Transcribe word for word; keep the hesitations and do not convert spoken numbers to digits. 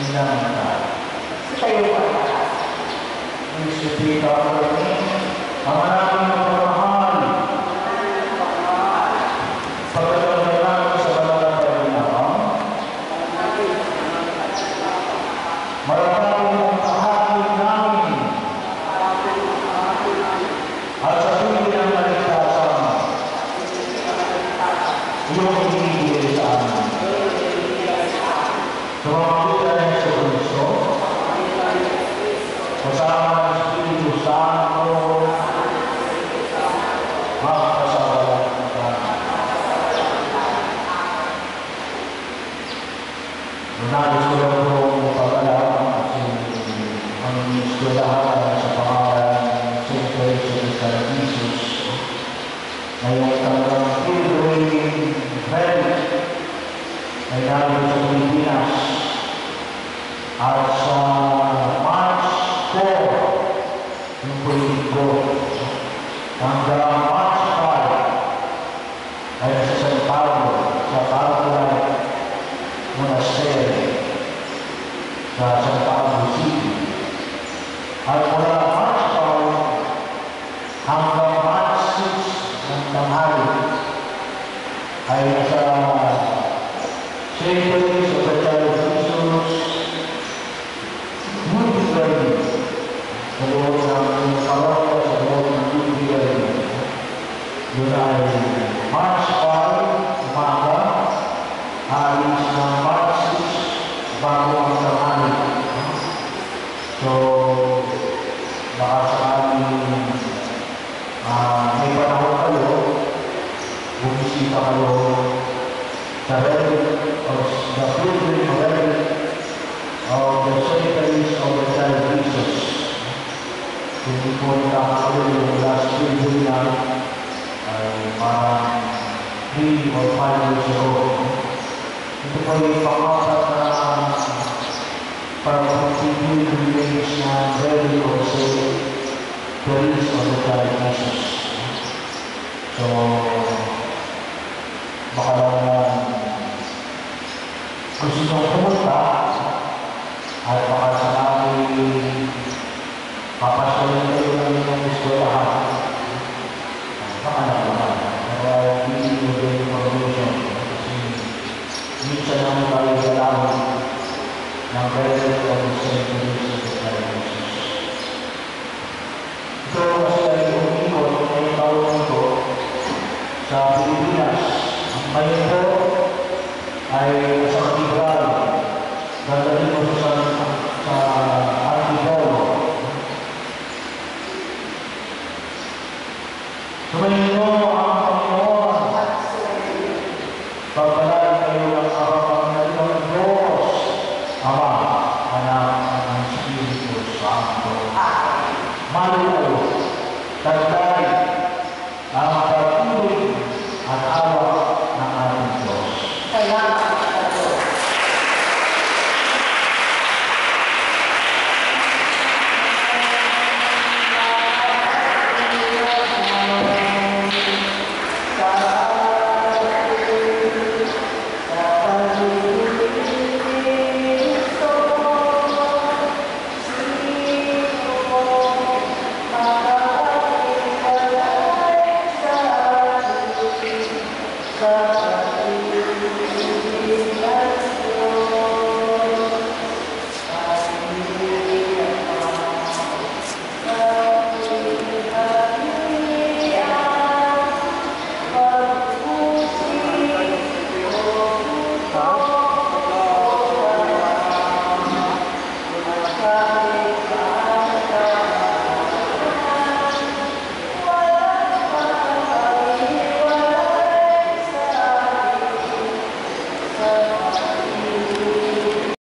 nilang Tayo po. isipin ka kami, ang maraming magmamahal, pagkakaroon namin sa kanilang paginawa, maraming ang kahapon namin, at sa tuloy ang kaligtasan, iyong hinihigil sa amin. Tumamagitan ng Yesu Cristo, kasama ng Espiritu Santo, magpasawalan ka. Nais ko lang po pag-alam kasi ang eskwelahan sa pangalan ng Saint Teresa de Jesus ngayong talagang pilgrim merit ay namin sa Pilipinas at sa March four yung politiko hanggang March five ay sa San Pablo sa Carmelite Monastery sa San Pablo City at mula March five hanggang March six ng tanghali ay nasa Saint Teresa of the Child of Jesus Youth Garden sa loob ng parokya, sa loob ng Youth Garden. Yun ay March five, umaga, alis ng March six, bago ang tanghali. So, baka sakaling uh, may panahon kayo, bumisita kayo sa relic of the pilgrim relic of the Saint Teresa of the Child of Jesus. Kung di po nakakalo yung last pilgrim na ay parang three or five years ago. Ito po yung pangapat na parang pilgrimage na relic of Saint Teresa of the Child of Jesus. So, baka gusto nyo pumunta at baka sakali papasyalin kayo ng inyong eskwelahan. Baka na naman. Pero hindi mo din yung mag-mission. Kasi minsan naman tayo sa lamang ng relic of the Saint Teresa of the Child of Jesus. Ito kasi ay umikot ngayong taon ito sa Pilipinas. Ang ngayon po ay